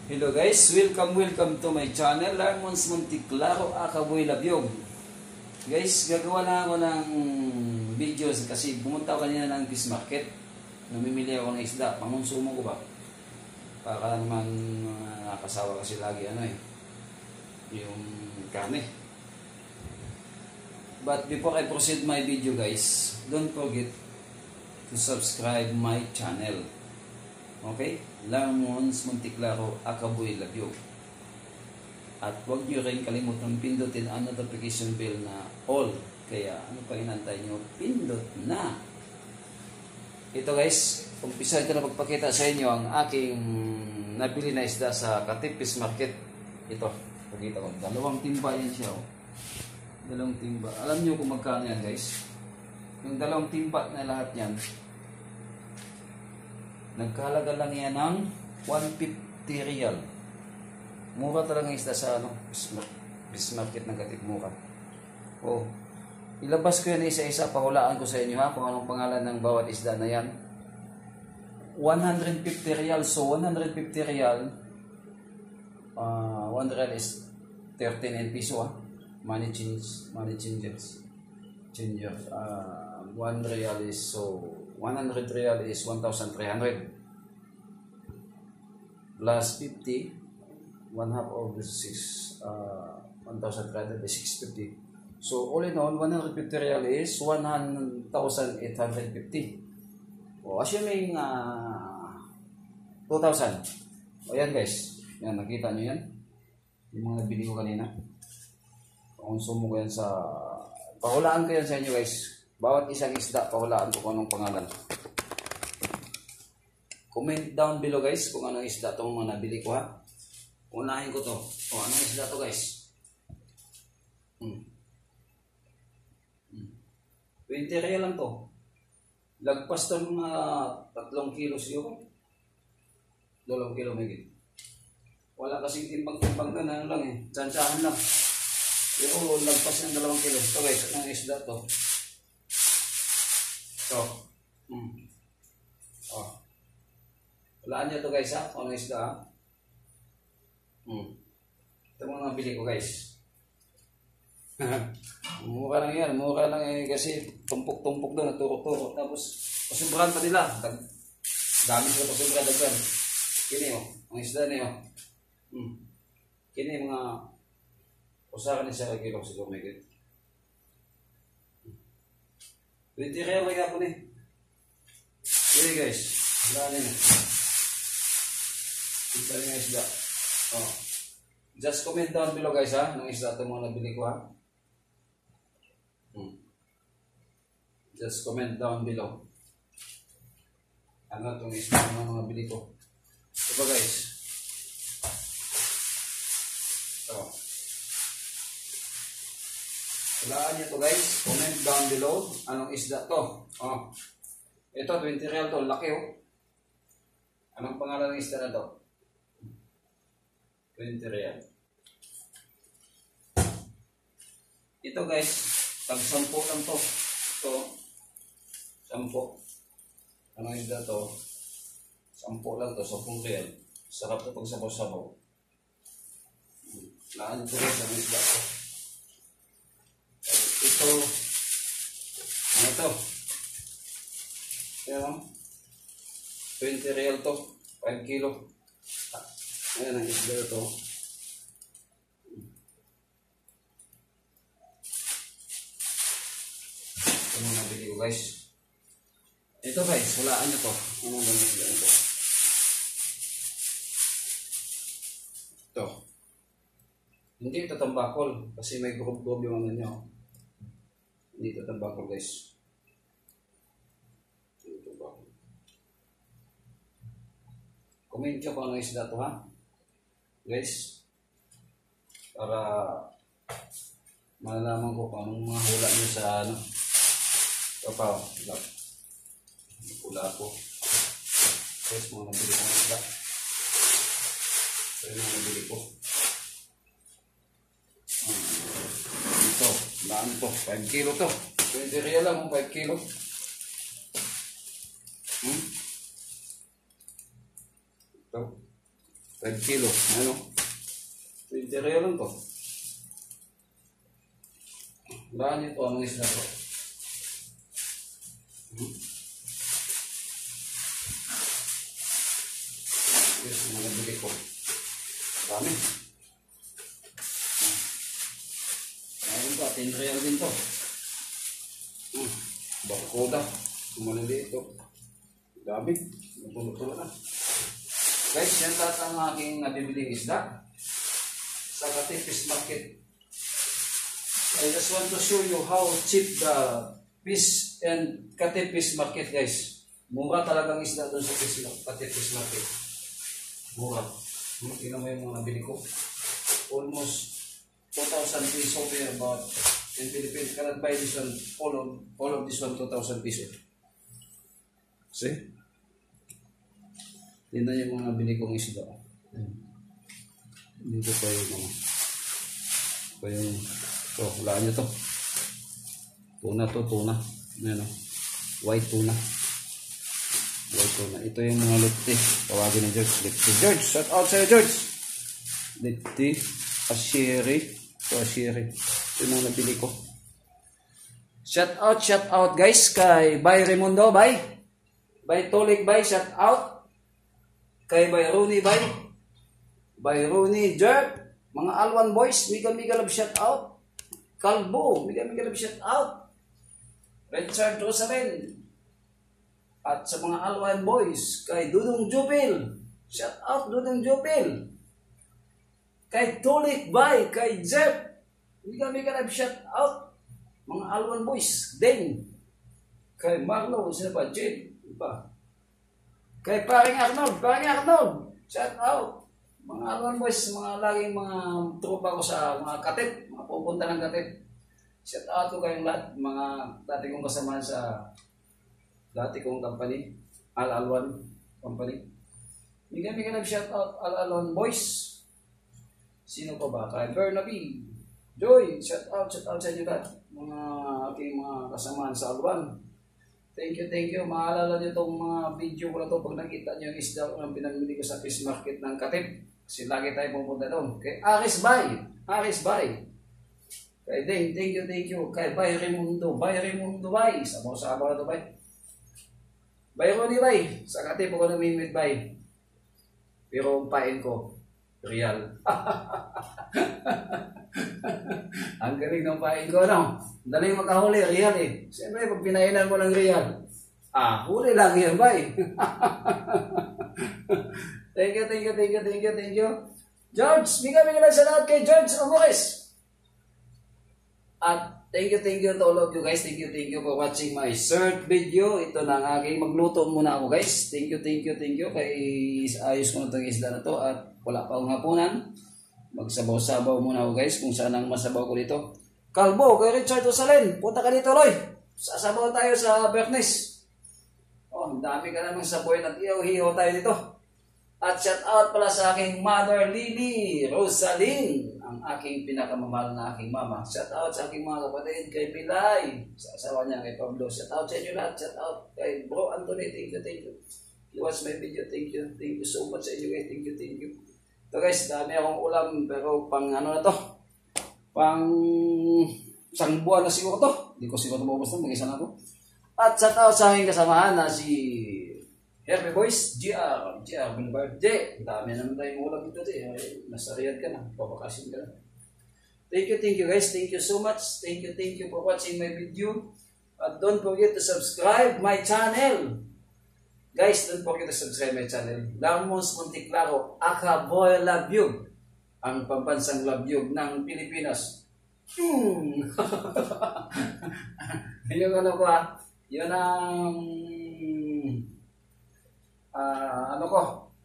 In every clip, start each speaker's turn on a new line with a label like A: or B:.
A: Hello guys, welcome to my channel, Lermons Monticlaro, Akaboy Labyog. Guys, gagawa na ako ng videos kasi pumunta ako kanina ng fish market. Namimili ako ng isda, pangonsumo ko ba? Para naman nakasawa kasi lagi yung karne. But before I proceed my video guys, don't forget to subscribe my channel. Okay? Lermons Monticlaro, Akaboy Labyog. At huwag nyo rin kalimutan pindutin ang notification bell na all. Kaya ano pa inantay nyo? Pindot na! Ito guys, umpisahan ko na magpakita sa inyo ang aking nabili na isda sa Katip Fish Market. Ito, pakita ko. 2 timba yan siya. 2 timba. Alam nyo kung magkano yan guys? Yung 2 timba na lahat yan, nagkahalaga lang yan ng 150 real. Mura talaga isda sa fish market ng Katip, mura. Oh, ilabas ko yan isa-isa, pahulaan ko sa inyo kung anong pangalan ng bawat isda na yan. 150 real. So 150 real, 1 real is 39 peso money changers. 1 real is, so 100 real is 1,300 plus 50, 1/2 of the 1,300 is 650. So all in all, 150 real is 1,850. O assuming 2,000. O yan guys, yan, nakita nyo yan, yung mga nabili ko kanina. Konsumo ko yan sa, pahulaan ko yan sa inyo guys. Bawat isang isda, pahulaan ko kung anong pangalan. Comment down below guys kung anong isda itong mga nabili ko Unahin ko to. O anong isda to guys? 20 real lang to. Lagpas to mga 3 kilos yun. 2 kilo may wala kasing timbang-timbang na lang Tsansyahan lang. Pero lagpas ng 2 kilos. Ito guys, anong isda to? So, walaan nyo ito guys kung ano isda ito mga nabili ko guys. Mura lang yan, mura lang kasi tumpok-tumpok doon, naturo-turo. Tapos, pasumbrahan pa nila. Dami sila pasumbrahan dagdan. Kini ang isda niyo. Kini mga usakan ni sa kilo siguro may git. 20 real may kapon Okay guys, wala na Ito rin ang isda. Just comment down below guys ng isda ito mga nabili ko Just comment down below. Ano itong isda ng mga nabili ko. Ito guys. Walaan nyo ito guys. Comment down below. Anong isda to? Ito 20 real to. Laki Anong pangalan ng isda na to? 20 real. Ito guys. Tag 10 lang to. Ito. 10. Anong isda to? 10 lang to. 10 real. Sarap to pag sabaw-sabaw. Laan ko rin sa isda to. Ito, ano to? Ayan 20 real to, 5 kilo. Ayan ang isda to. Ito mga nabili ko guys. Ito guys, walaan nyo to. Ano ba ang isda ito? Ito. Hindi ito tambakol kasi may group yung ano nyo. Hindi ito tambakol guys. Comment nyo kung ano isda ito guys. Para malalaman ko kung anong mga hula nyo sa ito pa hula po guys, mga nabili ko ng isda. Ito yung mga nabili ko. Ito, laan to, 5 kilo to. 20 real lang 5 kilo. Ito. 5 kilo. Ano? 20 real lang to. Bahan ito ang isda ko. Yes, mga bili ko. Dami. Mayroon pa, 10 real din to. Barkoda. Maliliit to. Dami. Nagtulog-tulog na. Guys, yan lahat ang aking nabibiling isda sa Catepes Market. I just want to show you how cheap the fish and Catepes Market, guys. Mura talagang isda doon sa Catepes Market. Mura. Tingnan mo yung mga nabili ko. Almost 2,000 peso per about in Philippines. Cannot buy this one, all of this one 2,000 peso. See? Tingnan yung mga nabili kong isda. Dito pa yung mga. Pa yung ito, hulaan nyo to. Tuna to, tuna. Ano, white tuna. White tuna. Ito yung mga lipti. Tawagin ni George. Lipti. George, shout out sa'yo, George. Lipti. Asheri. Ito, Asheri. Ito yung mga nabili ko. Shout out guys kay Bay Raimundo, Bay. Bay Tolik, Bay, shout out. Kay Bay Rooney, Bay. Bay Rooney, Jerk. Mga Alwan boys, mega love shout out. Kalbo, mega love shout out. Richard Rosalen. At sa mga Alwan boys, kay Dudong Jupil. Shout out Dudong Jupil. Kay Tulik Bay, kay Jeff. Mega love shout out. Mga Alwan boys, Deng. Kay Marlo, sino ba? Jade, iba. Kay Paring Arnold. Shout out. Mga Alwan boys, mga laging mga tropa ko sa mga Katep, mga pupunta ng Katep. Shout out ko kayong lahat, mga dati kong kasama sa dati kong company, Al-Alwan company. Mega shout out Al-Alwan boys. Sino pa ba? Kay Bernaby, Joy, shout out sa inyo lahat. Mga aking mga kasamaan sa Alwan. Thank you. Maalala nyo itong mga video ko na ito pag nakita nyo yung isda ang pinamili ko sa fish market ng Katip. Kasi lagi tayo pupunta doon. Kay Aris Bay. Kay Deng, thank you. Kay Bay Raimundo, Bay. Sabaw na ito, Bay. Bay Ronnie, Bay. Sa Katip ako namimit, Bay. Pero ang pain ko, real. Ang galing ng pain ko, no? Daling makahuli, real eh. Siyempre, pag pinainan mo ng real, huli lagi yan, Bay. Thank you. George, bigay lang sa lahat kay George Amores. At thank you to all of you guys. Thank you for watching my third video. Ito na ang aking magluto muna ako, guys. Thank you. Kay ayos ko na itong isda na to at wala pa akong hapunan. Magsabaw-sabaw muna ako, guys, kung saan ang masabaw ko dito. Kalbo, kay Richard Rosalen. Punta ka dito, Roy. Sasabaw tayo sa Bernes. Ang dami ka namang saboy at iyaw-hiyaw tayo dito. At shout out pala sa aking mother, Lily Rosaline, ang aking pinakamamahal na aking mama. Shout out sa aking mga kapatid, kay Pilay, sa asawa niya, kay Pablo. Shout out sa inyo lahat. Shout out kay Bro Anthony. Thank you. You watch my video. Thank you so much sa inyo, guys. Thank you. So guys, dami akong ulam, pero pang ano na to? Pang isang buwan na siguro to. Hindi ko siguro mabubos na, mag-isa na ako. At shout out sa aking kasamahan na si Herbe Boys, GR Boulevard J. Dami naman tayong ulam dito, J. Nasa Riyadh ka na, papakasin ka na. Thank you guys, thank you so much. Thank you for watching my video. At don't forget to subscribe my channel. Guys, don't forget to subscribe my channel. Lamons Monticlaro, Akaboy Labyog. Ang pambansang labyog ng Pilipinas. Yung ano ko yun ang ano ko,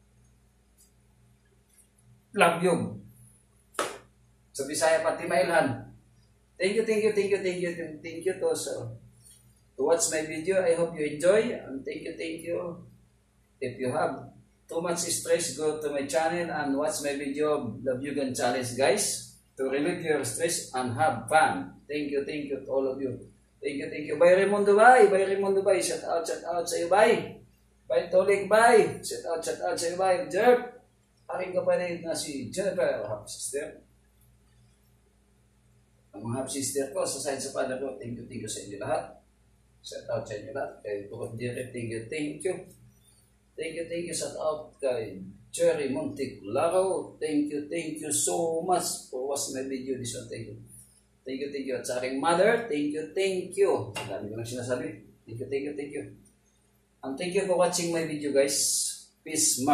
A: labyog. Sa Bisaya pati Mailhan. Thank you to watch my video. I hope you enjoy. And thank you. If you have too much stress, go to my channel and watch my video, Labyogan Challenge, guys, to relieve your stress and have fun. Thank you to all of you. Thank you. Bay Raimundo, Bay. Shout out sa iyo, Bay. Bay Tolik, Bay. Shout out sa iyo, Bay. Jerk. aking kapatid na si Jennifer, half sister. Ang mga half sister ko, sa side sa father ko, thank you sa inyo lahat. Shout out sa inyo lahat. Kay Bukod Direct, thank you. Thank you, shout out kay Cherry Monticlaro. Thank you so much for watching my video this one. Thank you. At sa aking mother, thank you. Ang dami ko nang sinasabi. Thank you. And thank you for watching my video, guys. Peace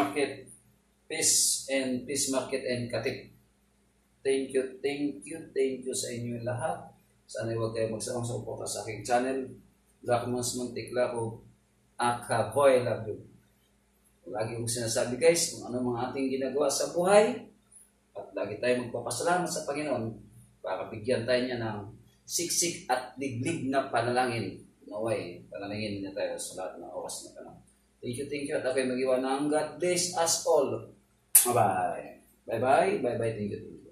A: Market and Katip. Thank you sa inyo lahat. Sana huwag kayo magsawang suporta sa aking channel. Dracmans Monticlaro, Akaboy Love You. Lagi kong sinasabi, guys, kung ano mga ating ginagawa sa buhay, at lagi tayo magpapasalamat sa Panginoon para bigyan tayo niya ng siksik at liglig na panalangin. Naway, panalangin niya tayo sa lahat ng oras na panahon. Thank you. At ako'y mag-iwan ng God bless us all. Bye-bye. Thank you.